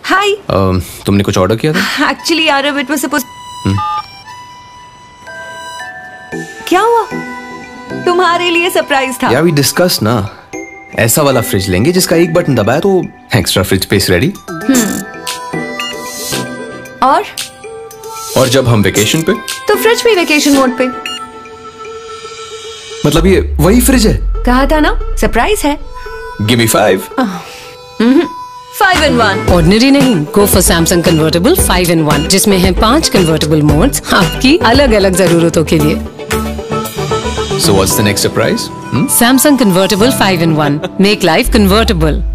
हाय। तुमने कुछ ऑर्डर किया था? एक्चुअली यार इट वाज सपोज। क्या हुआ? तुम्हारे लिए सरप्राइज था। या वी डिस्कस ना, ऐसा वाला फ्रिज लेंगे जिसका एक बटन दबाया तो एक्स्ट्रा फ्रिज स्पेस रेडी। और जब हम वेकेशन पे तो फ्रिज भी वेकेशन मोड पे। मतलब ये वही फ्रिज है? कहा था ना सरप्राइज है। Give me 5। 5 in 1। ऑर्डिनरी नहीं, go for Samsung convertible 5 in 1 जिसमें हैं 5 कन्वर्टेबल मोड्स आपकी अलग अलग जरूरतों के लिए। So what's the next surprise? Samsung Convertible 5 in 1. Make life convertible.